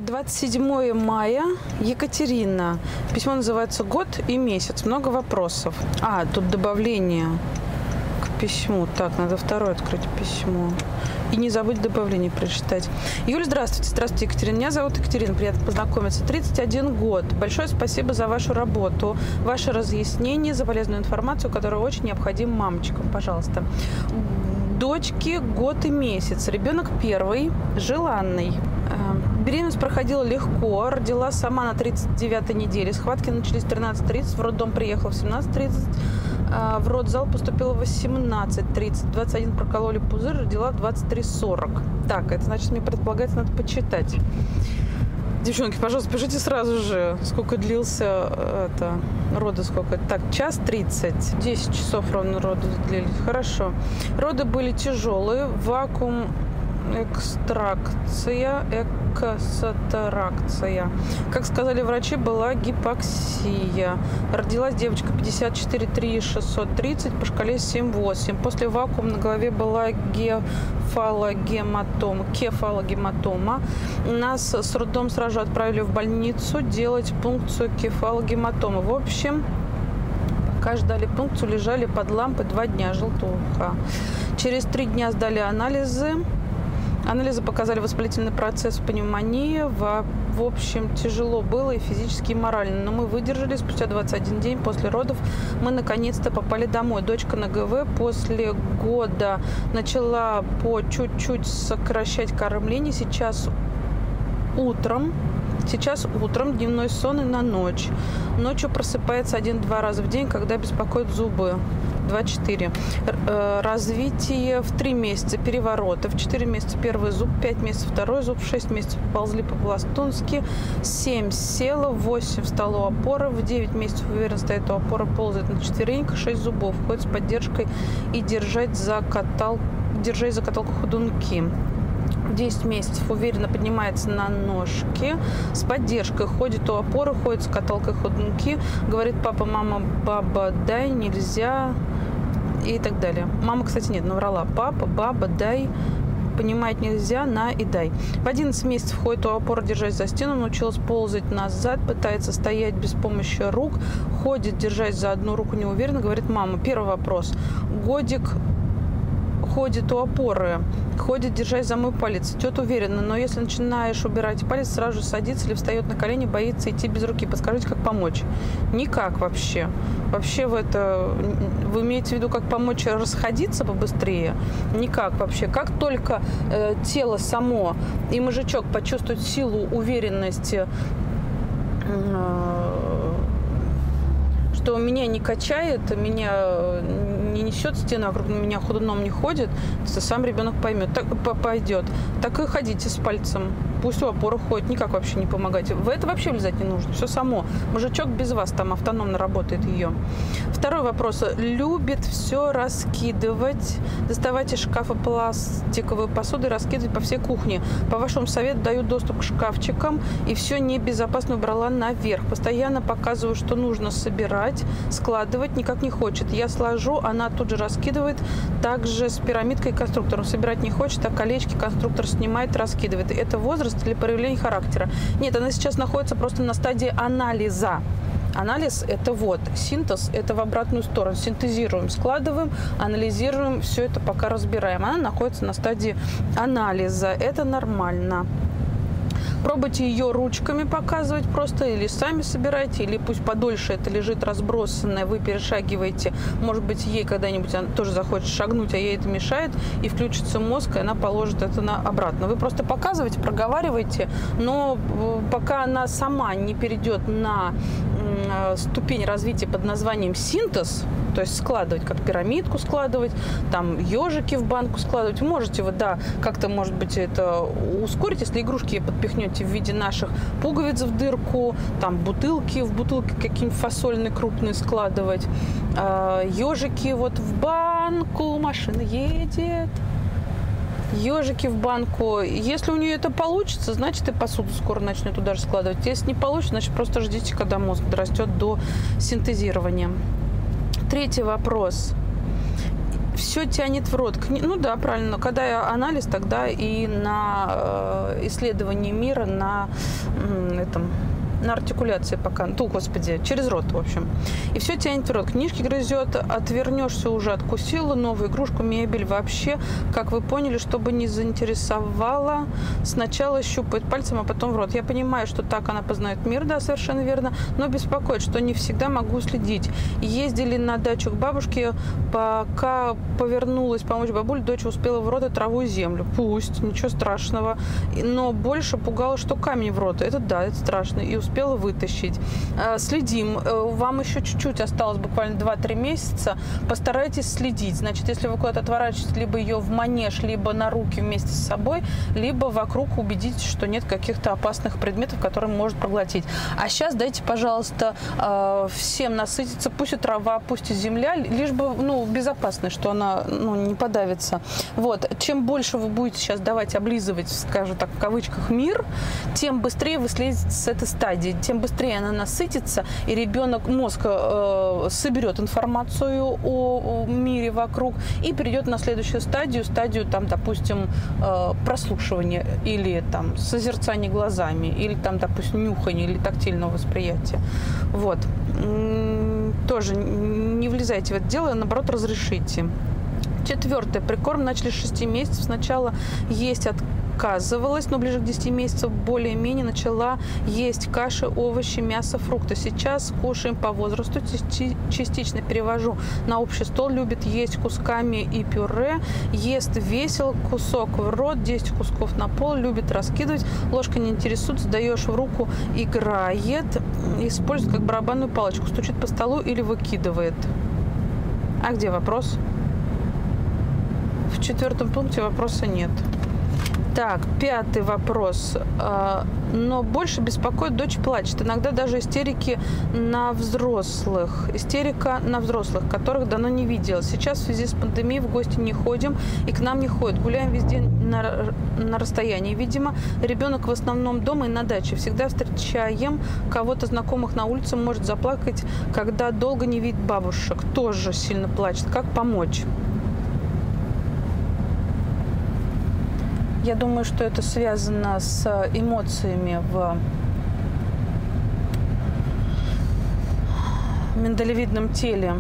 27 мая. Екатерина. Письмо называется «Год и месяц». Много вопросов. Тут добавление к письму. Так, надо второе открыть письмо. И не забыть добавление прочитать. Юля, здравствуйте. Здравствуйте, Екатерина. Меня зовут Екатерина. Приятно познакомиться. 31 год. Большое спасибо за вашу работу, ваше разъяснение, за полезную информацию, которая очень необходима мамочкам. Пожалуйста. Дочке год и месяц. Ребенок первый, желанный. Беременность проходила легко. Родила сама на 39-й неделе. Схватки начались в 13:30. В роддом приехала в 17:30. В родзал поступила в 18:30. 21 прокололи пузырь, родила в 23:40. Так, это значит, мне предполагается, надо почитать. Девчонки, пожалуйста, пишите сразу же, сколько длился роды, сколько. Так, 1:30. 10 часов ровно роды длились. Хорошо. Роды были тяжелые. Вакуум, экстракция. Как сказали врачи, была гипоксия. Родилась девочка 54,3 630 по шкале 7,8. После вакуума на голове была кефалогематома. Нас с роддом сразу же отправили в больницу делать пункцию кефалогематомы. В общем, пока ждали пункцию, лежали под лампой 2 дня, желтуха. Через 3 дня сдали анализы. Анализы показали воспалительный процесс пневмонии. В общем, тяжело было и физически, и морально. Но мы выдержали. Спустя 21 день после родов мы наконец-то попали домой. Дочка на ГВ после года начала по чуть-чуть сокращать кормление. Сейчас утром дневной сон и на ночь. Ночью просыпается 1-2 раза в день, когда беспокоят зубы. 2-4. Развитие в 3 месяца перевороты, в 4 месяца первый зуб, 5 месяцев второй зуб, 6 месяцев ползли по-пластунски, 7 села, 8 встала у опоры, в 9 месяцев уверенно стоит у опоры, ползает на четвереньках, 6 зубов, ходит с поддержкой и держать за каталку ходунки. 10 месяцев уверенно поднимается на ножки, с поддержкой, ходит у опоры, ходит с каталкой ходунки, говорит: папа, мама, баба, дай, нельзя, и так далее. Мама, кстати, нет, наврала. Папа, баба, дай, понимать нельзя, на и дай. В 11 месяцев ходит у опоры, держась за стену, научилась ползать назад, пытается стоять без помощи рук, ходит, держась за одну руку неуверенно, говорит: мама. Первый вопрос. Годик ходит у опоры, ходит, держась за мой палец, идет уверенно, но если начинаешь убирать палец, сразу же садится или встает на колени, боится идти без руки. Подскажите, как помочь? Никак вообще. Вообще вы имеете в виду, как помочь расходиться побыстрее? Никак вообще. Как только тело само и мозжечок почувствует силу, уверенность, что меня не качает, меня не несет стены вокруг, меня ходуном не ходит, сам ребенок поймет, пойдет. Так и ходите с пальцем. Пусть у опоры ходит, никак вообще не помогайте. В это вообще влезать не нужно, все само. Мужичок без вас там автономно работает ее. Второй вопрос. Любит все раскидывать, доставать из шкафа пластиковую посуду и раскидывать по всей кухне. По вашему совету даю доступ к шкафчикам и все небезопасно убрала наверх. Постоянно показываю, что нужно собирать, складывать, никак не хочет. Я сложу, она тут же раскидывает. Также с пирамидкой и конструктором. Собирать не хочет, а колечки конструктор снимает, раскидывает. Это возраст или проявление характера? Нет, она сейчас находится просто на стадии анализа. Анализ – это синтез – это в обратную сторону. Синтезируем, складываем, анализируем, все это пока разбираем. Она находится на стадии анализа. Это нормально. Пробуйте ее ручками показывать просто, или сами собирайте, или пусть подольше это лежит разбросанное, вы перешагиваете. Может быть, ей когда-нибудь она тоже захочет шагнуть, а ей это мешает, и включится мозг, и она положит это обратно. Вы просто показываете, проговариваете, но пока она сама не перейдет на ступень развития под названием синтез, то есть складывать, как пирамидку складывать, там ежики в банку складывать, можете вы, как-то, может быть, это ускорить, если игрушки подпихнете в виде наших пуговиц в дырку, там бутылки, в бутылки какие-нибудь фасольные крупные складывать, ежики в банку, машина едет. Ежики в банку. Если у нее это получится, значит, и посуду скоро начнет туда же складывать. Если не получится, значит, просто ждите, когда мозг дорастет до синтезирования. Третий вопрос. Все тянет в рот. Ну да, правильно. Но когда анализ, тогда и на исследование мира на артикуляции пока. Господи, через рот, в общем. И все тянет в рот. Книжки грызет, отвернешься, уже откусила, новую игрушку, мебель вообще. Как вы поняли, чтобы не заинтересовала, сначала щупает пальцем, а потом в рот. Я понимаю, что так она познает мир, да, совершенно верно, но беспокоит, что не всегда могу следить. Ездили на дачу к бабушке, пока повернулась помочь бабуле, дочь успела в рот и траву, и землю. Пусть, ничего страшного. Но больше пугало, что камень в рот. Это да, это страшно. И успела вытащить. Следим. Вам еще чуть-чуть осталось, буквально 2-3 месяца. Постарайтесь следить. Значит, если вы куда-то отворачиваете, либо ее в манеж, либо на руки вместе с собой, либо вокруг убедитесь, что нет каких-то опасных предметов, которые может проглотить. А сейчас дайте, пожалуйста, всем насытиться. Пусть и трава, пусть и земля, лишь бы, безопасно, что она, не подавится. Вот. Чем больше вы будете сейчас давать облизывать, скажем так, в кавычках, мир, тем быстрее вы слезете с этой стадии, тем быстрее она насытится, и мозг соберет информацию о мире вокруг и перейдет на следующую стадию, допустим, прослушивания или созерцания глазами, или допустим, нюхания или тактильного восприятия. Вот. Тоже не влезайте в это дело, а наоборот, разрешите. 4. Прикорм начали с 6 месяцев. Сначала есть отказывалась, но ближе к 10 месяцев более-менее начала есть каши, овощи, мясо, фрукты. Сейчас кушаем по возрасту, частично перевожу на общий стол, любит есть кусками и пюре, ест весело, кусок в рот, 10 кусков на пол, любит раскидывать, ложка не интересуется, даешь в руку, играет, использует как барабанную палочку, стучит по столу или выкидывает. А где вопрос? В 4 пункте вопроса нет. Так, 5 вопрос. Но больше беспокоит, дочь плачет. Иногда даже истерика на взрослых, которых давно не видела. Сейчас в связи с пандемией в гости не ходим и к нам не ходят. Гуляем везде на расстоянии. Видимо, ребенок в основном дома и на даче. Всегда встречаем кого-то знакомых на улице, может заплакать, когда долго не видит бабушек. Тоже сильно плачет. Как помочь? Я думаю, что это связано с эмоциями в миндалевидном теле.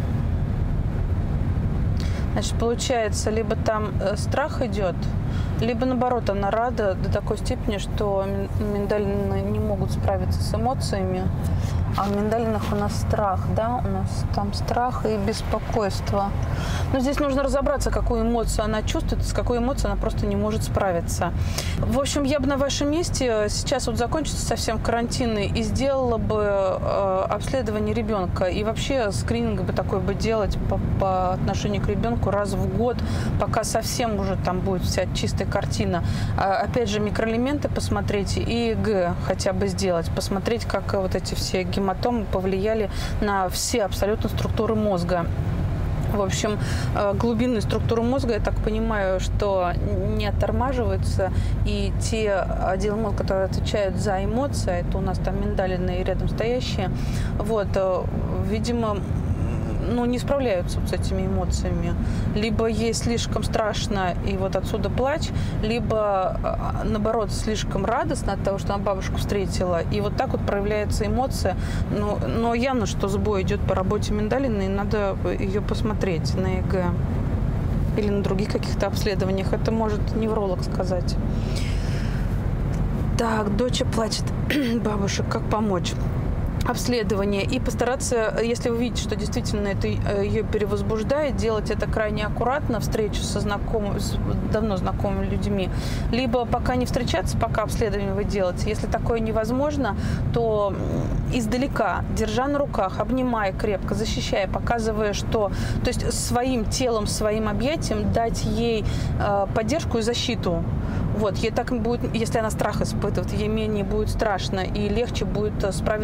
Значит, получается, либо там страх идет, либо наоборот, она рада до такой степени, что миндалины не могут справиться с эмоциями. А в миндалинах у нас страх, да? У нас там страх и беспокойство. Но здесь нужно разобраться, какую эмоцию она чувствует, с какой эмоцией она просто не может справиться. В общем, я бы на вашем месте сейчас закончится совсем карантин и сделала бы обследование ребенка. И вообще скрининг бы такой бы делать по отношению к ребенку раз в год, пока совсем уже там будет вся чистая картина. Опять же, микроэлементы посмотреть и ЭГ хотя бы сделать. Посмотреть, как вот эти все гематомы повлияли на все абсолютно структуры мозга. В общем, глубинные структуры мозга, я так понимаю, что не оттормаживаются, и те отделы мозга, которые отвечают за эмоции, это у нас там миндалины и рядом стоящие, вот, видимо, не справляются с этими эмоциями. Либо ей слишком страшно, и вот отсюда плач, либо, наоборот, слишком радостно от того, что она бабушку встретила, и вот так вот проявляется эмоция. Но явно, что сбой идет по работе миндалины, и надо ее посмотреть на ЭГ или на других каких-то обследованиях. Это может невролог сказать. Так, дочь плачет. Бабушек, как помочь? Обследование и постараться, если вы видите, что действительно это ее перевозбуждает, делать это крайне аккуратно, встречу с давно знакомыми людьми, либо пока не встречаться, пока обследование вы делаете. Если такое невозможно, то издалека, держа на руках, обнимая крепко, защищая, показывая, что, то есть своим телом, своим объятием дать ей поддержку и защиту. Вот, ей так будет, если она страх испытывает, ей менее будет страшно и легче будет справиться с эмоциями.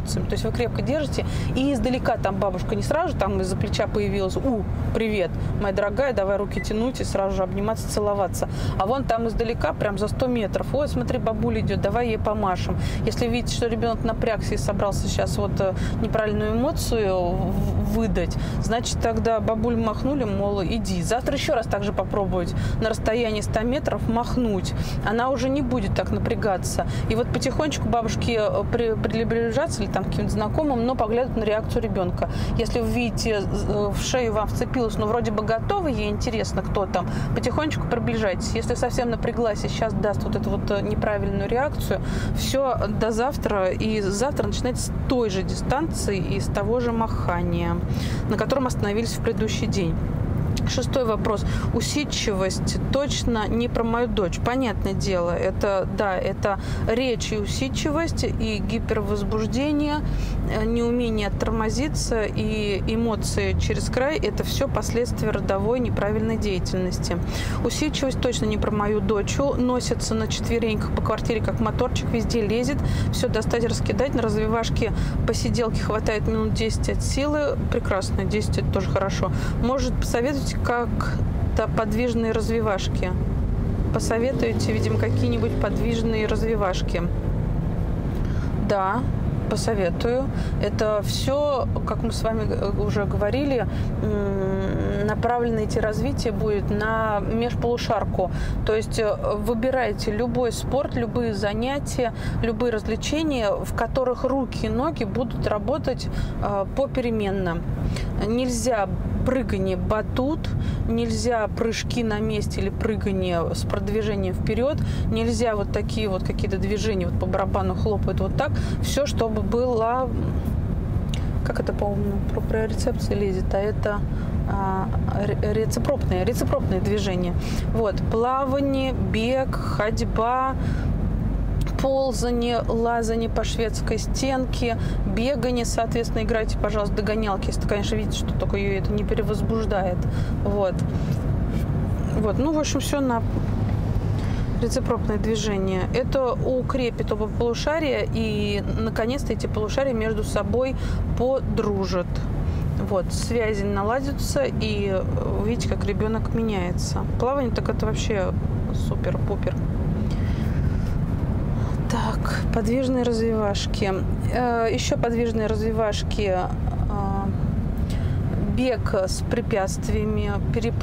эмоциями. То есть вы крепко держите, и издалека там бабушка не сразу там из-за плеча появилась: привет, моя дорогая, давай руки тянуть и сразу же обниматься, целоваться. А вон там издалека, прям за 100 метров: ой, смотри, бабуля идет, давай ей помашем. Если видите, что ребенок напрягся и собрался сейчас вот неправильную эмоцию выдать, значит, тогда бабуль махнули, мол, иди. Завтра еще раз так же попробовать на расстоянии 100 метров махнуть. Она уже не будет так напрягаться. И вот потихонечку бабушки приближаться или там к каким-то знакомым, но поглядывают на реакцию ребенка. Если вы видите, в шею вам вцепилась, но вроде бы готова, ей интересно, кто там, потихонечку приближайтесь. Если совсем напряглась и сейчас даст вот эту вот неправильную реакцию, все, до завтра. И завтра начинайте с той же дистанции и с того же махания, на котором остановились в предыдущий день. 6-й вопрос. Усидчивость точно не про мою дочь. Понятное дело, это речь и усидчивость, и гипервозбуждение, неумение оттормозиться и эмоции через край. Это все последствия родовой неправильной деятельности. Усидчивость точно не про мою дочь. Носится на четвереньках по квартире, как моторчик, везде лезет. Все достать, раскидать. На развивашке посиделки хватает минут 10 от силы. Прекрасно, 10 это тоже хорошо. Может посоветовать как-то подвижные развивашки. Посоветуете, видимо, какие-нибудь подвижные развивашки. Да, посоветую. Это все, как мы с вами уже говорили, направлено эти развитие будет на межполушарку. То есть выбирайте любой спорт, любые занятия, любые развлечения, в которых руки и ноги будут работать попеременно. Нельзя прыгание батут, нельзя прыжки на месте или прыгание с продвижением вперед, нельзя вот такие вот какие-то движения вот по барабану хлопают вот так. Все, чтобы было, как это, по-моему, про рецепции лезет, а это реципропные движения. Вот, плавание, бег, ходьба, ползание, лазание по шведской стенке, бегание, соответственно, играйте, пожалуйста, догонялки, если, конечно, видите, что только ее это не перевозбуждает. Вот. Ну, в общем, все на реципропное движение. Это укрепит оба полушария, и, наконец-то, эти полушария между собой подружат. Вот, связи наладятся, и видите, как ребенок меняется. Плавание, так это вообще супер-пупер. Так, подвижные развивашки. Еще подвижные развивашки. Бег с препятствиями,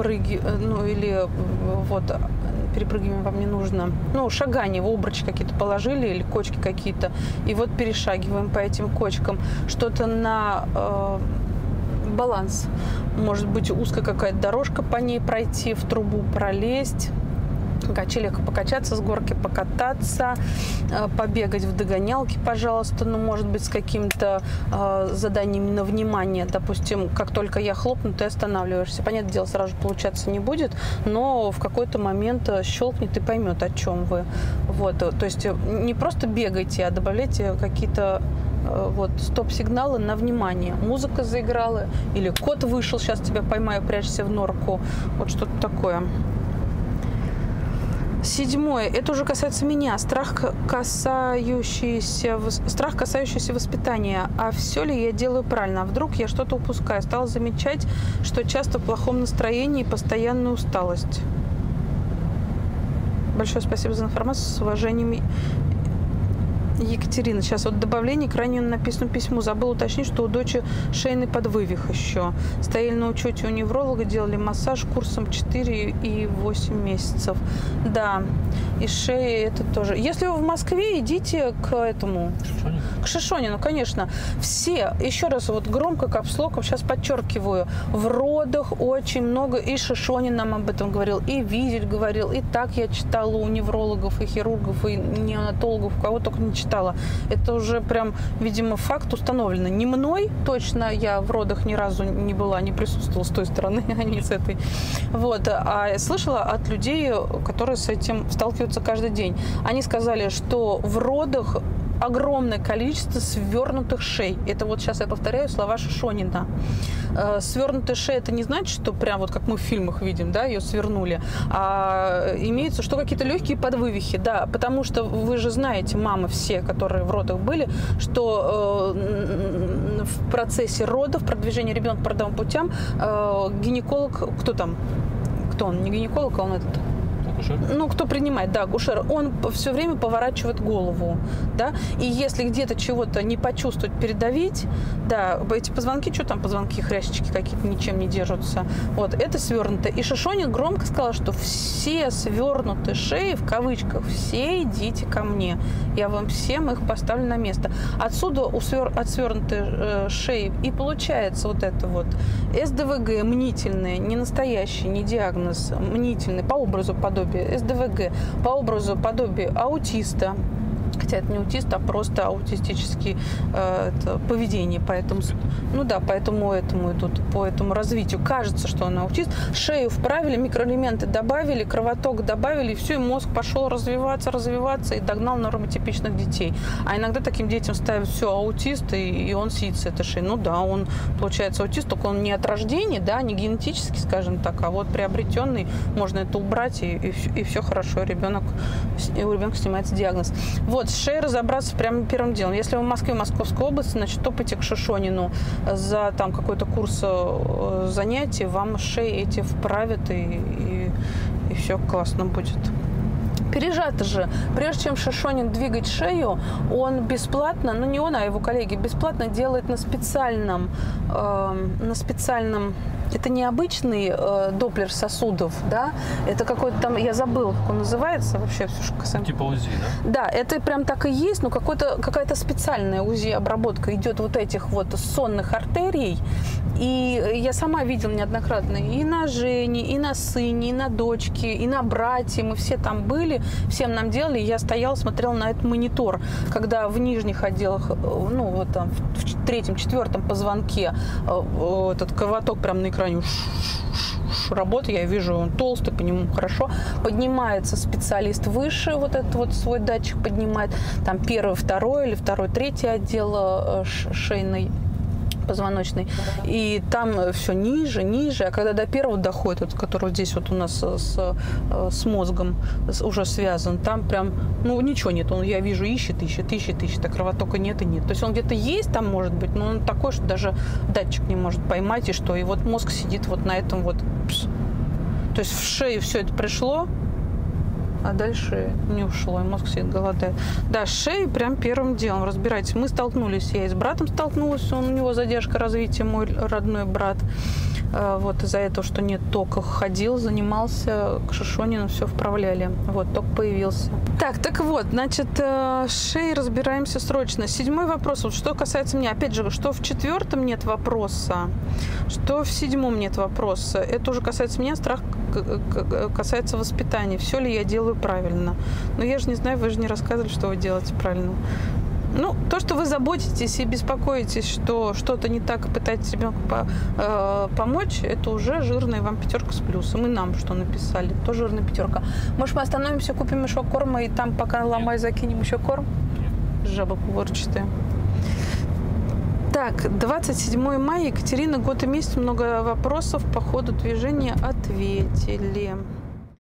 перепрыгиваем вам не нужно. Шагание, в обруч какие-то положили или кочки какие-то, и вот перешагиваем по этим кочкам. Что-то на баланс. Может быть, узкая какая-то дорожка, по ней пройти, в трубу пролезть. Качелях покачаться, с горки покататься, побегать в догонялки, пожалуйста, может быть, с каким-то заданиями на внимание. Допустим, как только я хлопну, ты останавливаешься. Понятное дело, сразу же получаться не будет, но в какой-то момент щелкнет и поймет, о чем вы. Вот, то есть не просто бегайте, а добавляйте какие-то стоп-сигналы на внимание. Музыка заиграла, или кот вышел, сейчас тебя поймаю, прячься в норку. Вот что-то такое. 7-й, это уже касается меня, страх, касающийся воспитания. А все ли я делаю правильно? А вдруг я что-то упускаю? Стала замечать, что часто в плохом настроении и постоянная усталость. Большое спасибо за информацию. С уважением, Екатерина. Сейчас вот добавление к ранее написанному письму. Забыла уточнить, что у дочери шейный подвывих еще. Стояли на учете у невролога, делали массаж курсом 4 и 8 месяцев. Да, и шеи это тоже. Если вы в Москве, идите к этому. К Шишонину, конечно. Все, еще раз вот громко, капслоком, сейчас подчеркиваю, в родах очень много, и Шишонин нам об этом говорил, и Визель говорил, и так я читала у неврологов, и хирургов, и неонатологов, у кого только не читала. Это уже прям, видимо, факт установлен. Не мной, точно, я в родах ни разу не была, не присутствовала с той стороны, а не с этой. Вот, а я слышала от людей, которые с этим сталкиваются каждый день. Они сказали, что в родах огромное количество свернутых шей. Это вот сейчас я повторяю слова Шишонина. Свернутая шея — это не значит, что прям вот как мы в фильмах видим, да, ее свернули, а имеется, что какие-то легкие подвывихи, да, потому что вы же знаете, мамы все, которые в родах были, что в процессе родов, продвижения ребенка по родовым путям, гинеколог, кто он, не гинеколог, а он этот... Акушер? Ну, кто принимает, да, акушер, он все время поворачивает голову, да, и если где-то чего-то не почувствовать, передавить, да, эти позвонки, что там позвонки, хрящички какие-то ничем не держатся, вот, это свернуто. И Шишонин громко сказал, что все свернутые шеи, в кавычках, все идите ко мне, я вам всем их поставлю на место. Отсюда от свернутой шеи и получается вот это вот СДВГ мнительное, не настоящий, не диагноз, мнительный, по образу подобия СДВГ, по образу подобия аутиста. Хотя это не аутист, а просто аутистическое поведение. Поэтому, ну да, поэтому этому идут, по этому развитию. Кажется, что он аутист. Шею вправили, микроэлементы добавили, кровоток добавили, и все, и мозг пошел развиваться и догнал нормотипичных детей. А иногда таким детям ставят все аутист, и он сидит с этой шеей. Ну да, он получается аутист, только он не от рождения, да, не генетически, скажем так, а вот приобретенный, можно это убрать, и все хорошо, у ребенка снимается диагноз. Вот, с шеей разобраться прямо первым делом. Если вы в Москве, в Московской области, значит, топайте к Шишонину за там какой-то курс занятий, вам шеи эти вправят, и все классно будет. Пережато же. Прежде чем Шишонин двигать шею, он бесплатно, ну не он, а его коллеги, бесплатно делает на специальном, это не обычный доплер сосудов, да, это какой-то там, я забыла, как он называется вообще, все, что касаемо. Типа УЗИ, да? Да, это прям так и есть, но какая-то специальная УЗИ-обработка идет вот этих вот сонных артерий, и я сама видела неоднократно и на Жене, и на сыне, и на дочке, и на брате, мы все там были, всем нам делали, я стояла, смотрела на этот монитор, когда в нижних отделах, ну вот там в третьем, четвертом позвонке этот кровоток прям на экране работает, я вижу, он толстый, по нему хорошо, поднимается специалист выше, вот этот вот свой датчик поднимает, там первый, второй или второй, третий отдел шейной, позвоночный, и там все ниже, а когда до первого доходит, вот, который здесь вот у нас с мозгом уже связан, там прям, ну, ничего нет, он, я вижу, ищет, а кровотока нет и нет. То есть он где-то есть там, может быть, но он такой, что даже датчик не может поймать, и что, и вот мозг сидит вот на этом вот, то есть в шею все это пришло, а дальше не ушло, и мозг сидит, голодает. Да, с шеей прям первым делом разбирайтесь. Мы столкнулись, я и с братом столкнулась, у него задержка развития, мой родной брат. Вот из-за этого, что нет тока, ходил, занимался, к Шишонину все вправляли. Вот, ток появился. Так вот, значит, с шеей разбираемся срочно. 7-й вопрос, вот что касается меня, опять же, что в 4-м нет вопроса, что в 7-м нет вопроса. Это уже касается меня, страх касается воспитания. Все ли я делаю правильно? Но я же не знаю, вы же не рассказывали, что вы делаете правильно. Ну, то, что вы заботитесь и беспокоитесь, что что-то не так, и пытаетесь ребенку помочь, это уже жирная вам 5 с плюсом. И нам что написали, тоже жирная 5. Может, мы остановимся, купим мешок корма, и там, пока ломай, закинем еще корм? Жаба поворчатая. Так, 27 мая, Екатерина, год и месяц, много вопросов по ходу движения ответили.